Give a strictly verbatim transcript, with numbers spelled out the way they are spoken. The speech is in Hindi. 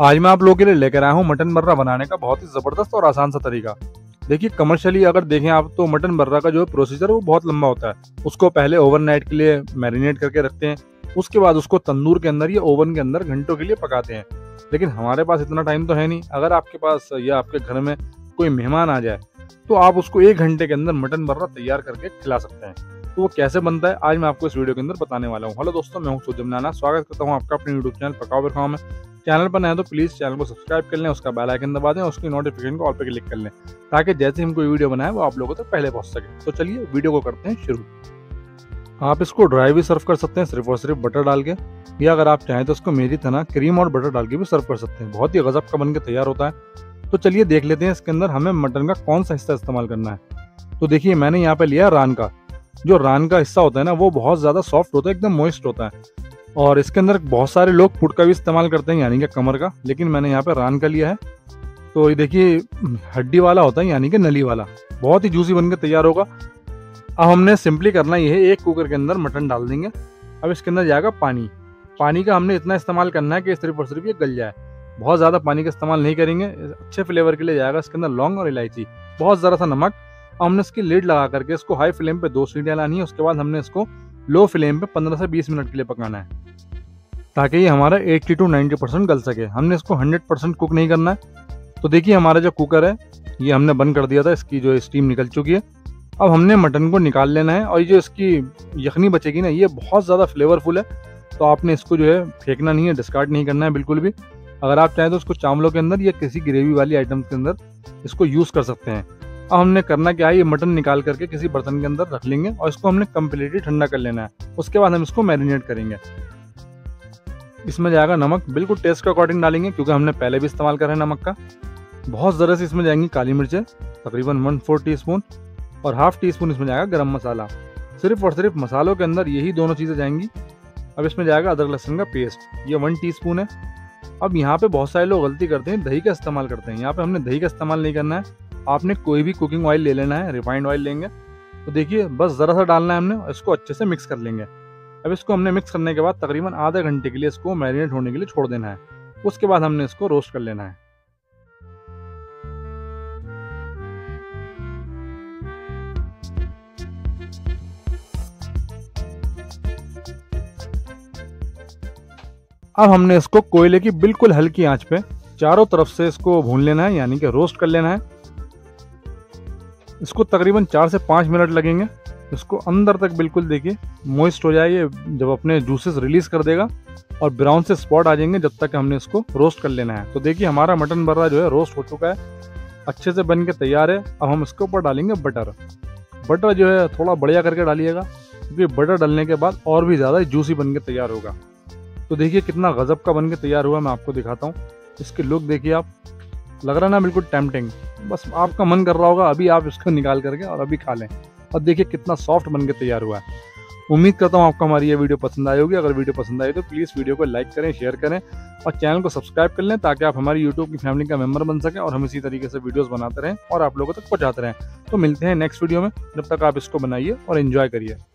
आज मैं आप लोगों के लिए लेकर आया हूँ मटन मर्रा बनाने का बहुत ही ज़बरदस्त और आसान सा तरीका। देखिए, कमर्शियली अगर देखें आप तो मटन मर्रा का जो प्रोसीजर है वो बहुत लंबा होता है। उसको पहले ओवरनाइट के लिए मैरिनेट करके रखते हैं, उसके बाद उसको तंदूर के अंदर या ओवन के अंदर घंटों के लिए पकाते हैं। लेकिन हमारे पास इतना टाइम तो है नहीं। अगर आपके पास या आपके घर में कोई मेहमान आ जाए तो आप उसको एक घंटे के अंदर मटन मर्रा तैयार करके खिला सकते हैं। तो वो कैसे बनता है आज मैं आपको इस वीडियो के अंदर बताने वाला हूँ। हेलो दोस्तों, मैं हूँ सुजम नाना। स्वागत करता हूँ आपका अपने यूट्यूब चैनल पकाओ फिर खाओ में। चैनल पर नए तो प्लीज़ चैनल को सब्सक्राइब कर लें, उसका बेल आइकन दबा दें और उसकी नोटिफिकेशन को ऑल पे क्लिक कर लें ताकि जैसे हम कोई वीडियो बनाए वो आप लोगों तक पहले पहुंच सके। तो चलिए वीडियो को करते हैं शुरू। आप इसको ड्राई भी सर्व कर सकते हैं सिर्फ और सिर्फ बटर डाल के, या अगर आप चाहें तो इसको मेरी तरह क्रीम और बटर डाल के भी सर्व कर सकते हैं। बहुत ही गजब का बन के तैयार होता है। तो चलिए देख लेते हैं इसके अंदर हमें मटन का कौन सा हिस्सा इस्तेमाल करना है। तो देखिए, मैंने यहाँ पे लिया रान का। जो रान का हिस्सा होता है ना वो बहुत ज़्यादा सॉफ्ट होता है, एकदम मॉइस्ट होता है। और इसके अंदर बहुत सारे लोग फुट का भी इस्तेमाल करते हैं, यानी कि कमर का, लेकिन मैंने यहाँ पे रान का लिया है। तो ये देखिए, हड्डी वाला होता है यानी कि नली वाला, बहुत ही जूसी बन के तैयार होगा। अब हमने सिंपली करना ये है, एक कुकर के अंदर मटन डाल देंगे। अब इसके अंदर जाएगा पानी। पानी का हमने इतना इस्तेमाल करना है कि सिर्फ और सिर्फ ये गल जाए। बहुत ज़्यादा पानी का इस्तेमाल नहीं करेंगे। अच्छे फ्लेवर के लिए जाएगा इसके अंदर लौंग और इलायची, बहुत ज़रा सा नमक। हमने इसकी लीड लगा करके इसको हाई फ्लेम पे दो सीटियाँ लानी है। उसके बाद हमने इसको लो फ्लेम पे पंद्रह से बीस मिनट के लिए पकाना है ताकि ये हमारा अस्सी टू नब्बे परसेंट गल सके। हमने इसको सौ परसेंट कुक नहीं करना है। तो देखिए, हमारा जो कुकर है ये हमने बंद कर दिया था, इसकी जो स्टीम निकल चुकी है। अब हमने मटन को निकाल लेना है और ये जो इसकी यखनी बचेगी ना, ये बहुत ज़्यादा फ्लेवरफुल है। तो आपने इसको जो है फेंकना नहीं है, डिस्कार्ड नहीं करना है बिल्कुल भी। अगर आप चाहें तो इसको चावलों के अंदर या किसी ग्रेवी वाली आइटम के अंदर इसको यूज़ कर सकते हैं। अब हमने करना क्या है, ये मटन निकाल करके किसी बर्तन के अंदर रख लेंगे और इसको हमने कम्प्लीटली ठंडा कर लेना है। उसके बाद हम इसको मैरिनेट करेंगे। इसमें जाएगा नमक, बिल्कुल टेस्ट के अकॉर्डिंग डालेंगे क्योंकि हमने पहले भी इस्तेमाल करा है नमक का। बहुत ज़रा से इसमें जाएंगी काली मिर्चें, तकरीबन वन फोर टी स्पून, और हाफ टी स्पून इसमें जाएगा गरम मसाला। सिर्फ और सिर्फ मसालों के अंदर यही दोनों चीज़ें जाएंगी। अब इसमें जाएगा अदरक लहसुन का पेस्ट, ये वन टी स्पून है। अब यहाँ पे बहुत सारे लोग गलती करते हैं, दही का इस्तेमाल करते हैं। यहाँ पे हमने दही का इस्तेमाल नहीं करना है। आपने कोई भी कुकिंग ऑयल ले लेना है, रिफाइंड ऑयल लेंगे। तो देखिए, बस ज़रा सा डालना है हमने, इसको अच्छे से मिक्स कर लेंगे। अब इसको हमने मिक्स करने के बाद तकरीबन आधे घंटे के लिए इसको मैरिनेट होने के लिए छोड़ देना है। उसके बाद हमने इसको रोस्ट कर लेना है। अब हमने इसको कोयले की बिल्कुल हल्की आंच पे चारों तरफ से इसको भून लेना है, यानी कि रोस्ट कर लेना है। इसको तकरीबन चार से पाँच मिनट लगेंगे। इसको अंदर तक बिल्कुल देखिए मॉइस्ट हो जाए, ये जब अपने जूसेस रिलीज कर देगा और ब्राउन से स्पॉट आ जाएंगे, जब तक हमने इसको रोस्ट कर लेना है। तो देखिए, हमारा मटन मर्रा जो है रोस्ट हो चुका है, अच्छे से बन के तैयार है। अब हम इसके ऊपर डालेंगे बटर। बटर जो है थोड़ा बढ़िया करके डालिएगा क्योंकि बटर डालने के बाद और भी ज़्यादा जूसी बन के तैयार होगा। तो देखिए कितना गजब का बन के तैयार हुआ, मैं आपको दिखाता हूँ। इसकी लुक देखिए आप, लग रहा है ना बिल्कुल टेम्पटिंग। बस आपका मन कर रहा होगा अभी आप इसको निकाल करके और अभी खा लें। और देखिए कितना सॉफ्ट बन के तैयार हुआ है। उम्मीद करता हूँ आपको हमारी ये वीडियो पसंद आई होगी। अगर वीडियो पसंद आई तो प्लीज़ वीडियो को लाइक करें, शेयर करें और चैनल को सब्सक्राइब कर लें ताकि आप हमारी यूट्यूब की फैमिली का मेंबर बन सकें और हम इसी तरीके से वीडियोस बनाते रहें और आप लोगों तक पहुँचाते रहें। तो मिलते हैं नेक्स्ट वीडियो में, जब तक आप इसको बनाइए और एंजॉय करिए।